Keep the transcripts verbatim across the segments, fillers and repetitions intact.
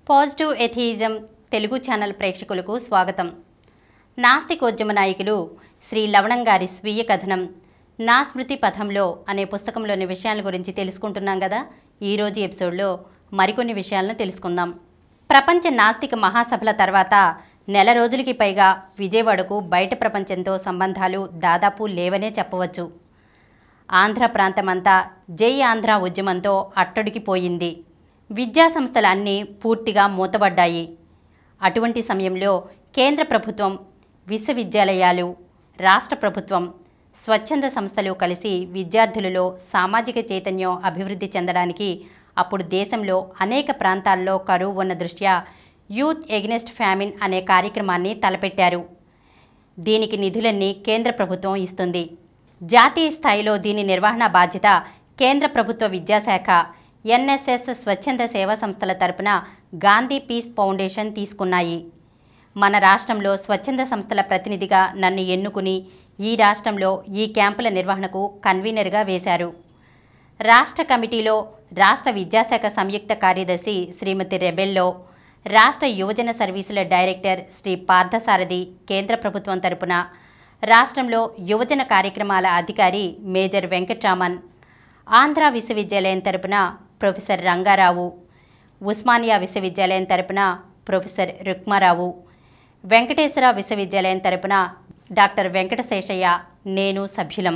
Positive atheism Telugu channel ప్రేక్షకులకు స్వాగతం. నాస్తికోద్యమ నాయకులు శ్రీ లవణం గారి స్వీయ కథనం నా స్మృతి పథంలో అనే పుస్తకంలోని విషయాల గురించి తెలుసుకుంటున్నాం కదా. ఈరోజు ఎపిసోడ్లో మరికొన్ని విషయాలను తెలుసుకుందాం. ప్రపంచ నాస్తిక మహాసభల తర్వాత నెల రోజులకి పైగా విజయవాడకు బయట ప్రపంచంతో సంబంధాలు దాదాపు లేవనే చెప్పవచ్చు. ఆంధ్ర ప్రాంతమంతా జై ఆంధ్ర ఉద్యమంతో అట్టడికిపోయింది. విద్యాసంస్థలన్నీ పూర్తిగా మూతబడ్డాయి. అటువంటి సమయంలో కేంద్ర ప్రభుత్వం, విశ్వవిద్యాలయాలు, రాష్ట్ర ప్రభుత్వం, స్వచ్ఛంద సంస్థలు కలిసి విద్యార్థులలో సామాజిక చైతన్యం అభివృద్ధి చెందడానికి అప్పుడు దేశంలో అనేక ప్రాంతాల్లో కరువు ఉన్న దృష్ట్యా యూత్ ఎగ్నెస్ట్ ఫ్యామిన్ అనే కార్యక్రమాన్ని తలపెట్టారు. దీనికి నిధులన్నీ కేంద్ర ప్రభుత్వం ఇస్తుంది. జాతీయ స్థాయిలో దీని నిర్వహణ బాధ్యత కేంద్ర ప్రభుత్వ విద్యాశాఖ, ఎన్ఎస్ఎస్ స్వచ్ఛంద సేవా సంస్థల తరపున గాంధీ పీస్ ఫౌండేషన్ తీసుకున్నాయి. మన రాష్ట్రంలో స్వచ్ఛంద సంస్థల ప్రతినిధిగా నన్ను ఎన్నుకుని ఈ రాష్ట్రంలో ఈ క్యాంపుల నిర్వహణకు కన్వీనర్గా వేశారు. రాష్ట్ర కమిటీలో రాష్ట్ర విద్యాశాఖ సంయుక్త కార్యదర్శి శ్రీమతి రెబెల్లో, రాష్ట్ర యువజన సర్వీసుల డైరెక్టర్ శ్రీ పార్థసారథి కేంద్ర ప్రభుత్వం తరపున, రాష్ట్రంలో యువజన కార్యక్రమాల అధికారి మేజర్ వెంకట్రామన్, ఆంధ్ర విశ్వవిద్యాలయం తరపున ప్రొఫెసర్ రంగారావు, ఉస్మానియా విశ్వవిద్యాలయం తరపున ప్రొఫెసర్ రుక్మారావు, వెంకటేశ్వర విశ్వవిద్యాలయం తరపున డాక్టర్ వెంకటశేషయ్య, నేను సభ్యులం.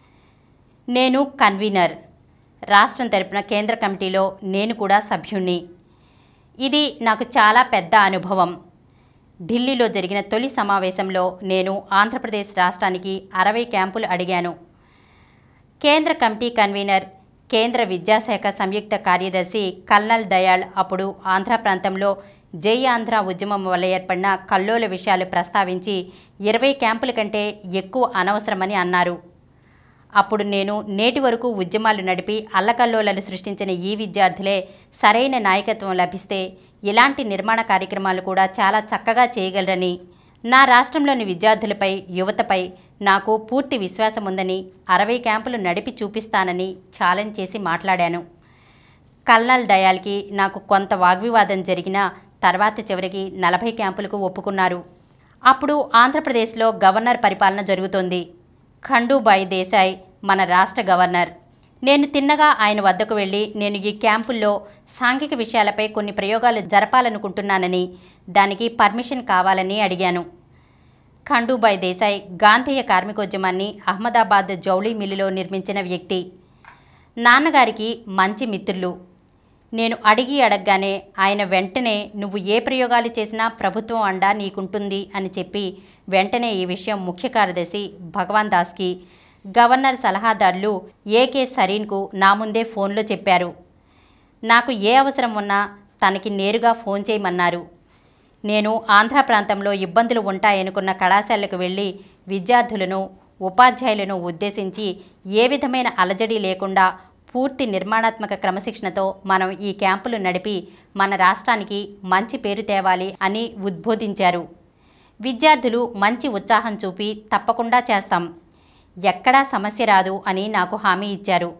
నేను కన్వీనర్. రాష్ట్రం తరపున కేంద్ర కమిటీలో నేను కూడా సభ్యుణ్ణి. ఇది నాకు చాలా పెద్ద అనుభవం. ఢిల్లీలో జరిగిన తొలి సమావేశంలో నేను ఆంధ్రప్రదేశ్ రాష్ట్రానికి అరవై క్యాంపులు అడిగాను. కేంద్ర కమిటీ కన్వీనర్, కేంద్ర విద్యాశాఖ సంయుక్త కార్యదర్శి కల్నల్ దయాళ్ అప్పుడు ఆంధ్ర ప్రాంతంలో జై ఆంధ్ర ఉద్యమం వల్ల ఏర్పడిన కల్లోల విషయాలు ప్రస్తావించి ఇరవై క్యాంపుల కంటే ఎక్కువ అనవసరమని అన్నారు. అప్పుడు నేను నేటి వరకు ఉద్యమాలు నడిపి అల్లకల్లోలను సృష్టించిన ఈ విద్యార్థులే సరైన నాయకత్వం లభిస్తే ఇలాంటి నిర్మాణ కార్యక్రమాలు కూడా చాలా చక్కగా చేయగలరని, నా రాష్ట్రంలోని విద్యార్థులపై, యువతపై నాకు పూర్తి విశ్వాసం ఉందని, అరవై క్యాంపులు నడిపి చూపిస్తానని ఛాలెంజ్ చేసి మాట్లాడాను. కల్నల్ దయాల్కి నాకు కొంత వాగ్వివాదం జరిగిన తర్వాత చివరికి నలభై క్యాంపులకు ఒప్పుకున్నారు. అప్పుడు ఆంధ్రప్రదేశ్లో గవర్నర్ పరిపాలన జరుగుతోంది. ఖండూబాయి దేశాయ్ మన రాష్ట్ర గవర్నర్. నేను తిన్నగా ఆయన వద్దకు వెళ్ళి నేను ఈ క్యాంపుల్లో సాంఘిక విషయాలపై కొన్ని ప్రయోగాలు జరపాలనుకుంటున్నానని, దానికి పర్మిషన్ కావాలని అడిగాను. ఖండూబాయి దేశాయ్ గాంధేయ కార్మికోద్యమాన్ని అహ్మదాబాద్ జౌళీ మిల్లులో నిర్మించిన వ్యక్తి. నాన్నగారికి మంచి మిత్రులు. నేను అడిగి అడగగానే ఆయన వెంటనే నువ్వు ఏ ప్రయోగాలు చేసినా ప్రభుత్వం అండా నీకుంటుంది అని చెప్పి వెంటనే ఈ విషయం ముఖ్య కార్యదర్శి భగవాన్ దాస్కి, గవర్నర్ సలహాదారులు ఏకే సరీన్కు నా ముందే ఫోన్లో చెప్పారు. నాకు ఏ అవసరం ఉన్నా తనకి నేరుగా ఫోన్ చేయమన్నారు. నేను ఆంధ్ర ప్రాంతంలో ఇబ్బందులు ఉంటాయనుకున్న కళాశాలకు వెళ్ళి విద్యార్థులను, ఉపాధ్యాయులను ఉద్దేశించి ఏ విధమైన అలజడి లేకుండా పూర్తి నిర్మాణాత్మక క్రమశిక్షణతో మనం ఈ క్యాంపులు నడిపి మన రాష్ట్రానికి మంచి పేరు తేవాలి అని ఉద్బోధించారు. విద్యార్థులు మంచి ఉత్సాహం చూపి తప్పకుండా చేస్తాం, ఎక్కడా సమస్య రాదు అని నాకు హామీ ఇచ్చారు.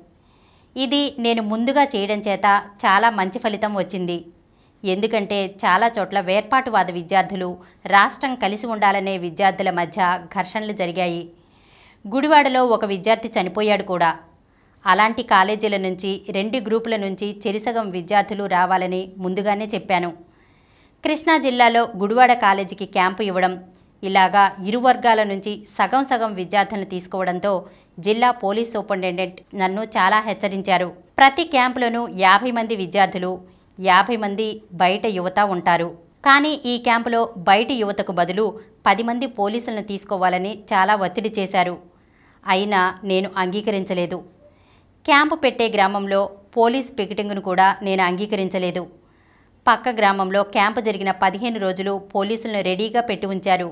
ఇది నేను ముందుగా చేయడం చేత చాలా మంచి ఫలితం వచ్చింది. ఎందుకంటే చాలా చోట్ల వేర్పాటువాద విద్యార్థులు, రాష్ట్రం కలిసి ఉండాలనే విద్యార్థుల మధ్య ఘర్షణలు జరిగాయి. గుడివాడలో ఒక విద్యార్థి చనిపోయాడు కూడా. అలాంటి కాలేజీల నుంచి రెండు గ్రూపుల నుంచి చెరిసగం విద్యార్థులు రావాలని ముందుగానే చెప్పాను. కృష్ణా జిల్లాలో గుడివాడ కాలేజీకి క్యాంపు ఇవ్వడం, ఇలాగా ఇరు వర్గాల నుంచి సగం సగం విద్యార్థులను తీసుకోవడంతో జిల్లా పోలీస్ సూపరింటెండెంట్ నన్ను చాలా హెచ్చరించారు. ప్రతి క్యాంపులోనూ యాభై మంది విద్యార్థులు, యాభై మంది బయట యువత ఉంటారు. కానీ ఈ క్యాంపులో బయట యువతకు బదులు పది మంది పోలీసులను తీసుకోవాలని చాలా ఒత్తిడి చేశారు. అయినా నేను అంగీకరించలేదు. క్యాంపు పెట్టే గ్రామంలో పోలీస్ పికెటింగ్ను కూడా నేను అంగీకరించలేదు. పక్క గ్రామంలో క్యాంపు జరిగిన పదిహేను రోజులు పోలీసులను రెడీగా పెట్టి ఉంచారు.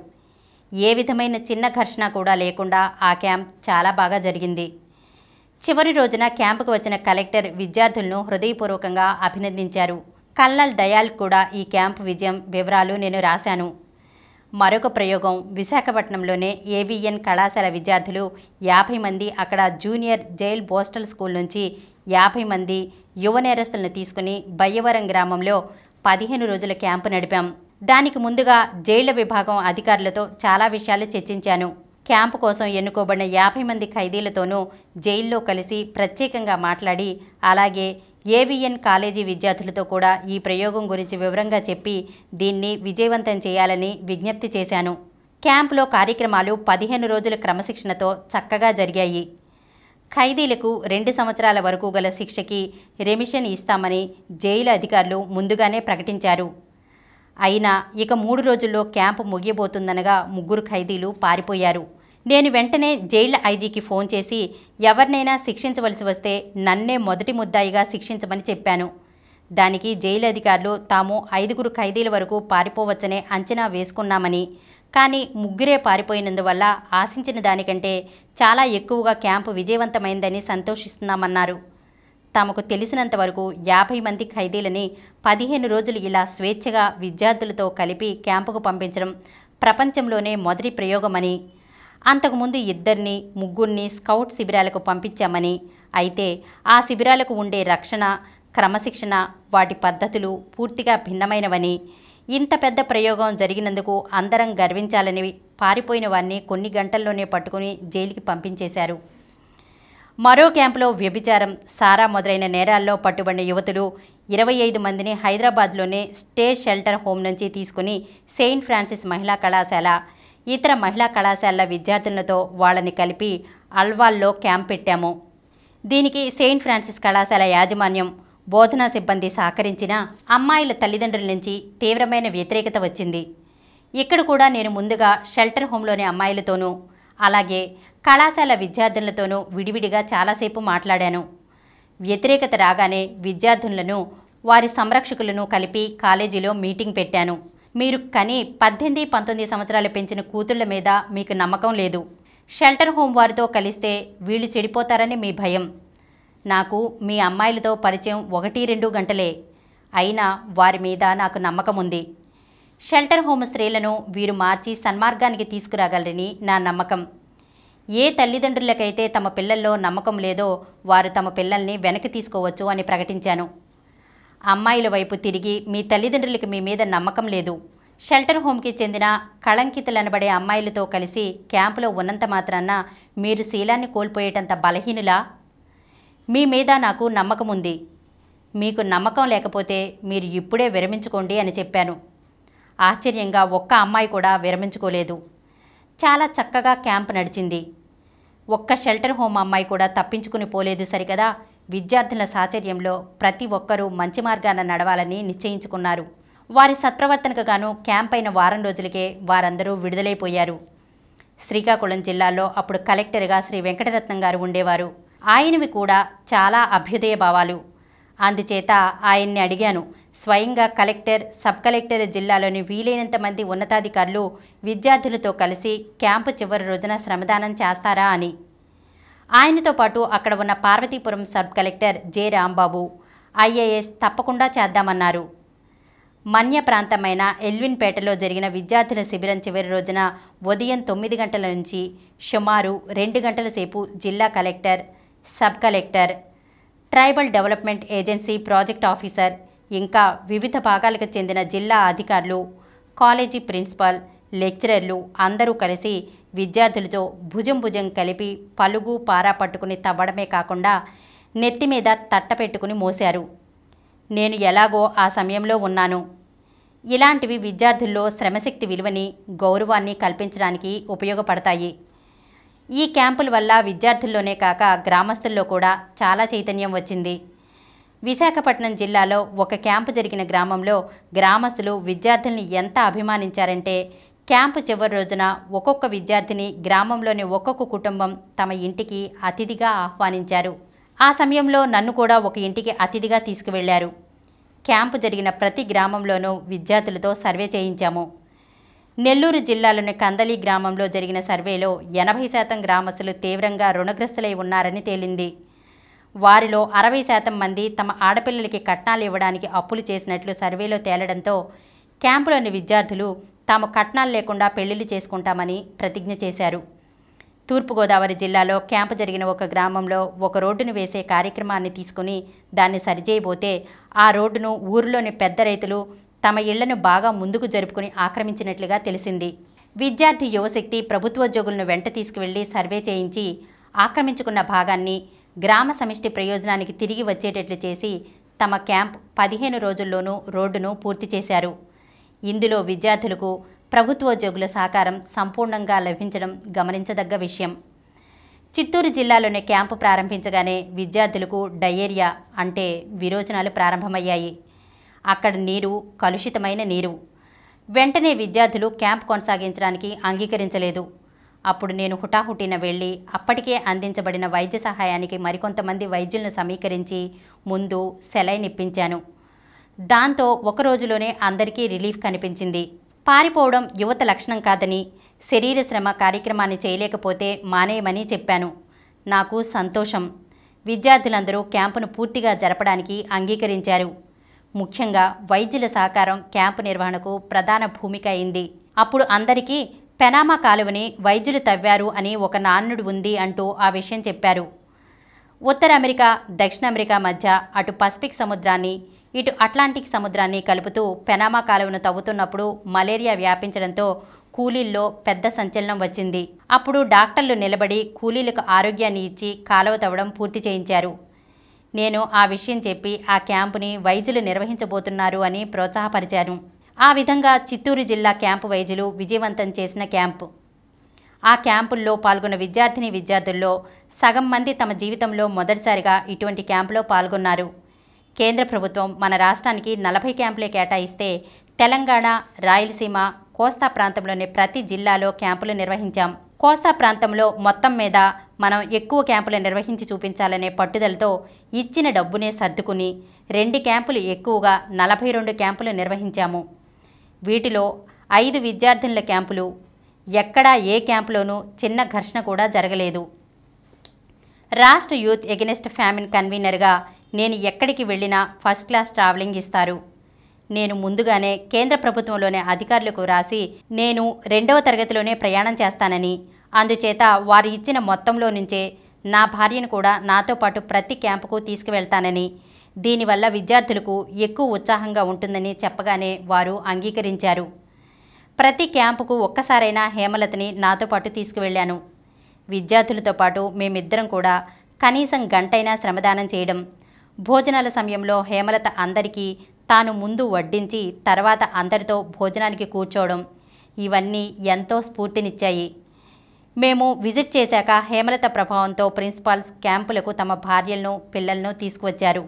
ఏ విధమైన చిన్న ఘర్షణ కూడా లేకుండా ఆ క్యాంప్ చాలా బాగా జరిగింది. చివరి రోజున క్యాంపుకు వచ్చిన కలెక్టర్ విద్యార్థులను హృదయపూర్వకంగా అభినందించారు. కల్నల్ దయాల్ కూడా ఈ క్యాంపు విజయం వివరాలు నేను రాశాను. మరొక ప్రయోగం విశాఖపట్నంలోనే ఏవిఎన్ కళాశాల విద్యార్థులు యాభై మంది అక్కడ జూనియర్ జైల్ బోస్టల్ స్కూల్ నుంచి యాభై మంది యువ నేరస్తులను తీసుకుని బయ్యవరం గ్రామంలో పదిహేను రోజుల క్యాంపు నడిపాం. దానికి ముందుగా జైళ్ల విభాగం అధికారులతో చాలా విషయాలు చర్చించాను. క్యాంపు కోసం ఎన్నుకోబడిన యాభై మంది ఖైదీలతోనూ జైల్లో కలిసి ప్రత్యేకంగా మాట్లాడి, అలాగే ఏవిఎన్ కాలేజీ విద్యార్థులతో కూడా ఈ ప్రయోగం గురించి వివరంగా చెప్పి దీన్ని విజయవంతం చేయాలని విజ్ఞప్తి చేశాను. క్యాంపులో కార్యక్రమాలు పదిహేను రోజుల క్రమశిక్షణతో చక్కగా జరిగాయి. ఖైదీలకు రెండు సంవత్సరాల వరకు గల శిక్షకి రెమిషన్ ఇస్తామని జైలు అధికారులు ముందుగానే ప్రకటించారు. అయినా ఇక మూడు రోజుల్లో క్యాంపు ముగియబోతుందనగా ముగ్గురు ఖైదీలు పారిపోయారు. నేను వెంటనే జైళ్ల ఐజీకి ఫోన్ చేసి ఎవరినైనా శిక్షించవలసి వస్తే నన్నే మొదటి ముద్దాయిగా శిక్షించమని చెప్పాను. దానికి జైలు అధికారులు తాము ఐదుగురు ఖైదీల వరకు పారిపోవచ్చనే అంచనా వేసుకున్నామని, కానీ ముగ్గురే పారిపోయినందువల్ల ఆశించిన దానికంటే చాలా ఎక్కువగా క్యాంపు విజయవంతమైందని సంతోషిస్తున్నామన్నారు. తమకు తెలిసినంత వరకు యాభై మంది ఖైదీలని పదిహేను రోజులు ఇలా స్వేచ్ఛగా విద్యార్థులతో కలిపి క్యాంపుకు పంపించడం ప్రపంచంలోనే మొదటి ప్రయోగమని, అంతకుముందు ఇద్దరిని ముగ్గురిని స్కౌట్ శిబిరాలకు పంపించామని, అయితే ఆ శిబిరాలకు ఉండే రక్షణ, క్రమశిక్షణ, వాటి పద్ధతులు పూర్తిగా భిన్నమైనవని, ఇంత పెద్ద ప్రయోగం జరిగినందుకు అందరం గర్వించాలని పారిపోయిన వారిని కొన్ని గంటల్లోనే పట్టుకుని జైలుకి పంపించేశారు. మరో క్యాంపులో వ్యభిచారం, సారా మొదలైన నేరాల్లో పట్టుబడిన యువతులు ఇరవై ఐదు మందిని హైదరాబాద్లోనే స్టేట్ షెల్టర్ హోమ్ నుంచి తీసుకుని సెయింట్ ఫ్రాన్సిస్ మహిళా కళాశాల, ఇతర మహిళా కళాశాలల విద్యార్థులతో వాళ్ళని కలిపి అల్వాల్లో క్యాంప్ పెట్టాము. దీనికి సెయింట్ ఫ్రాన్సిస్ కళాశాల యాజమాన్యం, బోధనా సిబ్బంది సహకరించిన అమ్మాయిల తల్లిదండ్రుల నుంచి తీవ్రమైన వ్యతిరేకత వచ్చింది. ఇక్కడ కూడా నేను ముందుగా షెల్టర్ హోంలోని అమ్మాయిలతోనూ అలాగే కళాశాల విద్యార్థులతోనూ విడివిడిగా చాలాసేపు మాట్లాడాను. వ్యతిరేకత రాగానే విద్యార్థులను, వారి సంరక్షకులను కలిపి కాలేజీలో మీటింగ్ పెట్టాను. మీరు కని పద్దెనిమిది పంతొమ్మిది సంవత్సరాలు పెంచిన కూతుళ్ల మీద మీకు నమ్మకం లేదు. షెల్టర్ హోం వారితో కలిస్తే వీళ్ళు చెడిపోతారని మీ భయం. నాకు మీ అమ్మాయిలతో పరిచయం ఒకటి రెండు గంటలే, అయినా వారి మీద నాకు నమ్మకం ఉంది. షెల్టర్ హోమ్ స్త్రీలను వీరు మార్చి సన్మార్గానికి తీసుకురాగలరని నా నమ్మకం. ఏ తల్లిదండ్రులకైతే తమ పిల్లల్లో నమ్మకం లేదో వారు తమ పిల్లల్ని వెనక్కి తీసుకోవచ్చు అని ప్రకటించాను. అమ్మాయిల వైపు తిరిగి మీ తల్లిదండ్రులకి మీ మీద నమ్మకం లేదు, షెల్టర్ హోమ్కి చెందిన కళంకితులనబడే అమ్మాయిలతో కలిసి క్యాంపులో ఉన్నంత మాత్రాన మీరు శీలాన్ని కోల్పోయేటంత బలహీనులా? మీ మీద నాకు నమ్మకం ఉంది. మీకు నమ్మకం లేకపోతే మీరు ఇప్పుడే విరమించుకోండి అని చెప్పాను. ఆశ్చర్యంగా ఒక్క అమ్మాయి కూడా విరమించుకోలేదు. చాలా చక్కగా క్యాంప్ నడిచింది. ఒక్క షెల్టర్ హోమ్ అమ్మాయి కూడా తప్పించుకుని పోలేదు సరికదా. విద్యార్థుల సాచర్యంలో ప్రతి ఒక్కరూ మంచి మార్గాన నడవాలని నిశ్చయించుకున్నారు. వారి సత్ప్రవర్తనకు గాను క్యాంప్ అయిన వారం రోజులకే వారందరూ విడుదలైపోయారు. శ్రీకాకుళం జిల్లాలో అప్పుడు కలెక్టర్గా శ్రీ వెంకటరత్నం గారు ఉండేవారు. ఆయనవి కూడా చాలా అభ్యుదయ భావాలు. అందుచేత ఆయన్ని అడిగాను, స్వయంగా కలెక్టర్, సబ్ కలెక్టర్, జిల్లాలోని వీలైనంత మంది ఉన్నతాధికారులు విద్యార్థులతో కలిసి క్యాంపు చివరి రోజున శ్రమదానం చేస్తారా అని. ఆయనతో పాటు అక్కడ ఉన్న Parvathipuram sub collector J Rambabu IAS తప్పకుండా చేద్దామన్నారు. మన్య ప్రాంతమైన ఎల్విన్పేటలో జరిగిన విద్యార్థుల శిబిరం చివరి రోజున ఉదయం తొమ్మిది గంటల నుంచి సుమారు రెండు గంటల సేపు జిల్లా collector, sub collector, tribal development agency project officer, ఇంకా వివిధ భాగాలకు చెందిన జిల్లా అధికారులు, కాలేజీ ప్రిన్సిపాల్, లెక్చరర్లు అందరూ కలిసి విద్యార్థులతో భుజం భుజం కలిపి పలుగు పారా పట్టుకుని తవ్వడమే కాకుండా నెత్తి మీద తట్ట పెట్టుకుని మోశారు. నేను ఎలాగో ఆ సమయంలో ఉన్నాను. ఇలాంటివి విద్యార్థుల్లో శ్రమశక్తి విలువని, గౌరవాన్ని కల్పించడానికి ఉపయోగపడతాయి. ఈ క్యాంపుల వల్ల విద్యార్థుల్లోనే కాక గ్రామస్తుల్లో కూడా చాలా చైతన్యం వచ్చింది. విశాఖపట్నం జిల్లాలో ఒక క్యాంపు జరిగిన గ్రామంలో గ్రామస్తులు విద్యార్థుల్ని ఎంత అభిమానించారంటే, క్యాంపు చివరి రోజున ఒక్కొక్క విద్యార్థిని గ్రామంలోని ఒక్కొక్క కుటుంబం తమ ఇంటికి అతిథిగా ఆహ్వానించారు. ఆ సమయంలో నన్ను కూడా ఒక ఇంటికి అతిథిగా తీసుకువెళ్లారు. క్యాంపు జరిగిన ప్రతి గ్రామంలోనూ విద్యార్థులతో సర్వే చేయించాము. నెల్లూరు జిల్లాలోని కందలి గ్రామంలో జరిగిన సర్వేలో ఎనభై శాతం గ్రామస్తులు తీవ్రంగా రుణగ్రస్తులై ఉన్నారని తేలింది. వారిలో అరవై శాతం మంది తమ ఆడపిల్లలకి కట్నాలు ఇవ్వడానికి అప్పులు చేసినట్లు సర్వేలో తేలడంతో క్యాంపులోని విద్యార్థులు తాము కట్నాలు లేకుండా పెళ్లిళ్లు చేసుకుంటామని ప్రతిజ్ఞ చేశారు. తూర్పుగోదావరి జిల్లాలో క్యాంపు జరిగిన ఒక గ్రామంలో ఒక రోడ్డును వేసే కార్యక్రమాన్ని తీసుకుని దాన్ని సరిచేయబోతే ఆ రోడ్డును ఊరిలోని పెద్ద రైతులు తమ ఇళ్లను బాగా ముందుకు జరుపుకుని ఆక్రమించినట్లుగా తెలిసింది. విద్యార్థి యువశక్తి ప్రభుత్వోద్యోగులను వెంట తీసుకువెళ్లి సర్వే చేయించి ఆక్రమించుకున్న భాగాన్ని గ్రామ సమిష్టి ప్రయోజనానికి తిరిగి వచ్చేటట్లు చేసి తమ క్యాంప్ పదిహేను రోజుల్లోనూ రోడ్డును పూర్తి చేశారు. ఇందులో విద్యార్థులకు ప్రభుత్వోద్యోగుల సహకారం సంపూర్ణంగా లభించడం గమనించదగ్గ విషయం. చిత్తూరు జిల్లాలోని క్యాంపు ప్రారంభించగానే విద్యార్థులకు డయేరియా అంటే విరోచనాలు ప్రారంభమయ్యాయి. అక్కడ నీరు కలుషితమైన నీరు. వెంటనే విద్యార్థులు క్యాంప్ కొనసాగించడానికి అంగీకరించలేదు. అప్పుడు నేను హుటాహుటిన వెళ్ళి అప్పటికే అందించబడిన వైద్య సహాయానికి మరికొంతమంది వైద్యులను సమీకరించి ముందు సెలైన్ ఇప్పించాను. దాంతో ఒక రోజులోనే అందరికీ రిలీఫ్ కనిపించింది. పారిపోవడం యువత లక్షణం కాదని, శరీర శ్రమ కార్యక్రమాన్ని చేయలేకపోతే మానేయమని చెప్పాను. నాకు సంతోషం. విద్యార్థులందరూ క్యాంపును పూర్తిగా జరపడానికి అంగీకరించారు. ముఖ్యంగా వైద్యుల సహకారం క్యాంపు నిర్వహణకు ప్రధాన భూమిక అయింది. అప్పుడు అందరికీ పెనామా కాలువని వైద్యులు తవ్వారు అని ఒక నానుడు ఉంది అంటూ ఆ విషయం చెప్పారు. ఉత్తర అమెరికా, దక్షిణ అమెరికా మధ్య అటు పసిఫిక్ సముద్రాన్ని ఇటు అట్లాంటిక్ సముద్రాన్ని కలుపుతూ పెనామా కాలువను తవ్వుతున్నప్పుడు మలేరియా వ్యాపించడంతో కూలీల్లో పెద్ద సంచలనం వచ్చింది. అప్పుడు డాక్టర్లు నిలబడి కూలీలకు ఆరోగ్యాన్ని ఇచ్చి కాలువ తవ్వడం పూర్తి చేయించారు. నేను ఆ విషయం చెప్పి ఆ క్యాంపుని వైద్యులు నిర్వహించబోతున్నారు అని ప్రోత్సాహపరిచాను. ఆ విధంగా చిత్తూరు జిల్లా క్యాంపు వైద్యులు విజయవంతం చేసిన క్యాంపు. ఆ క్యాంపుల్లో పాల్గొన్న విద్యార్థిని విద్యార్థుల్లో సగం మంది తమ జీవితంలో మొదటిసారిగా ఇటువంటి క్యాంపులో పాల్గొన్నారు. కేంద్ర ప్రభుత్వం మన రాష్ట్రానికి నలభై క్యాంపులే కేటాయిస్తే తెలంగాణ, రాయలసీమ, కోస్తా ప్రాంతంలోని ప్రతి జిల్లాలో క్యాంపులు నిర్వహించాం. కోస్తా ప్రాంతంలో మొత్తం మీద మనం ఎక్కువ క్యాంపులు నిర్వహించి చూపించాలనే పట్టుదలతో ఇచ్చిన డబ్బునే సర్దుకుని రెండు క్యాంపులు ఎక్కువగా నలభై రెండు క్యాంపులు నిర్వహించాము. వీటిలో ఐదు విద్యార్థినుల క్యాంపులు. ఎక్కడా ఏ క్యాంపులోనూ చిన్న ఘర్షణ కూడా జరగలేదు. రాష్ట్ర యూత్ ఎగెనిస్ట్ ఫ్యామిన్ కన్వీనర్గా నేను ఎక్కడికి వెళ్ళినా ఫస్ట్ క్లాస్ ట్రావెలింగ్ ఇస్తారు. నేను ముందుగానే కేంద్ర ప్రభుత్వంలోని అధికారులకు రాసి నేను రెండవ తరగతిలోనే ప్రయాణం చేస్తానని, అందుచేత వారు ఇచ్చిన మొత్తంలో నుంచే నా భార్యను కూడా నాతో పాటు ప్రతి క్యాంపుకు తీసుకువెళ్తానని, దీనివల్ల విద్యార్థులకు ఎక్కువ ఉత్సాహంగా ఉంటుందని చెప్పగానే వారు అంగీకరించారు. ప్రతి క్యాంపుకు ఒక్కసారైనా హేమలతని నాతో పాటు తీసుకువెళ్ళాను. విద్యార్థులతో పాటు మేమిద్దరం కూడా కనీసం గంటైనా శ్రమదానం చేయడం, భోజనాల సమయంలో హేమలత అందరికీ తాను ముందు వడ్డించి తర్వాత అందరితో భోజనానికి కూర్చోవడం, ఇవన్నీ ఎంతో స్ఫూర్తినిచ్చాయి. మేము విజిట్ చేశాక హేమలత ప్రభావంతో ప్రిన్సిపాల్స్ క్యాంపులకు తమ భార్యలను, పిల్లలను తీసుకువచ్చారు.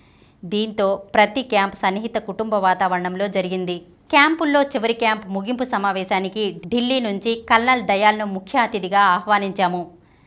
దీంతో ప్రతి క్యాంప్ సన్నిహిత కుటుంబ వాతావరణంలో జరిగింది. క్యాంపుల్లో చివరి క్యాంప్ ముగింపు సమావేశానికి ఢిల్లీ నుంచి కల్నల్ దయాల్ను ముఖ్య అతిథిగా ఆహ్వానించాము.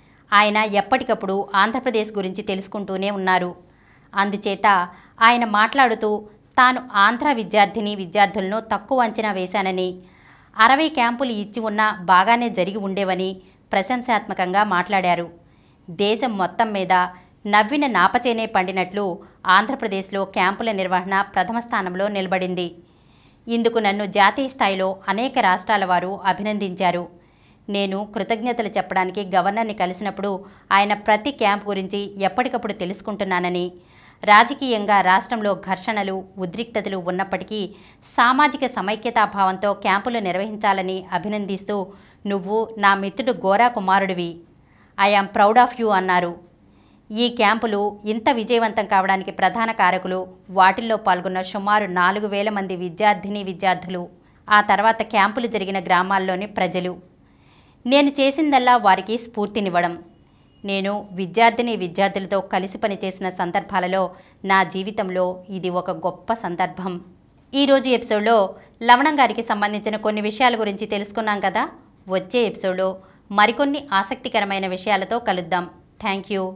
ఆయన ఎప్పటికప్పుడు ఆంధ్రప్రదేశ్ గురించి తెలుసుకుంటూనే ఉన్నారు. అందుచేత ఆయన మాట్లాడుతూ తాను ఆంధ్ర విద్యార్థిని విద్యార్థులను తక్కువ అంచనా వేశానని, అరవై క్యాంపులు ఇచ్చి ఉన్నా బాగానే జరిగి ఉండేవని ప్రశంసాత్మకంగా మాట్లాడారు. దేశం మొత్తం మీద నవ్విన నాపచేనే పండినట్లు ఆంధ్రప్రదేశ్లో క్యాంపుల నిర్వహణ ప్రథమ స్థానంలో నిలబడింది. ఇందుకు నన్ను జాతీయ స్థాయిలో అనేక రాష్ట్రాల వారు అభినందించారు. నేను కృతజ్ఞతలు చెప్పడానికి గవర్నర్ని కలిసినప్పుడు ఆయన ప్రతి క్యాంప్ గురించి ఎప్పటికప్పుడు తెలుసుకుంటున్నానని, రాజకీయంగా రాష్ట్రంలో ఘర్షణలు, ఉద్రిక్తతలు ఉన్నప్పటికీ సామాజిక సమైక్యతాభావంతో క్యాంపులు నిర్వహించాలని అభినందిస్తూ, నువ్వు నా మిత్రుడు గోరా కుమారుడివి, I am proud of you అన్నారు. ఈ క్యాంపులు ఇంత విజయవంతం కావడానికి ప్రధాన కారకులు వాటిల్లో పాల్గొన్న సుమారు నాలుగు వేల మంది విద్యార్థిని విద్యార్థులు, ఆ తర్వాత క్యాంపులు జరిగిన గ్రామాల్లోని ప్రజలు. నేను చేసిందల్లా వారికి స్ఫూర్తినివ్వడం. నేను విద్యార్థిని విద్యార్థులతో కలిసి పనిచేసిన సందర్భాలలో నా జీవితంలో ఇది ఒక గొప్ప సందర్భం. ఈరోజు ఎపిసోడ్లో లవణం గారికి సంబంధించిన కొన్ని విషయాల గురించి తెలుసుకున్నాం కదా. వచ్చే ఎపిసోడ్లో మరికొన్ని ఆసక్తికరమైన విషయాలతో కలుద్దాం. Thank you.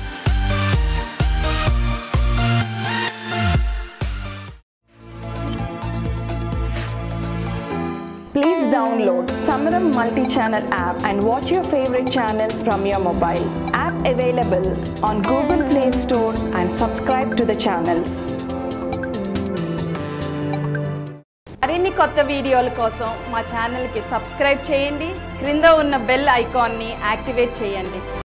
Please download SMRUTI multi-channel app and watch your favorite channels from your mobile. App available on Google Play Store and subscribe to the channels. మరిన్ని మరిన్ని కొత్త వీడియోల కోసం మా ఛానల్కి సబ్స్క్రైబ్ చేయండి. క్రింద ఉన్న బెల్ ఐకాన్ని యాక్టివేట్ చేయండి.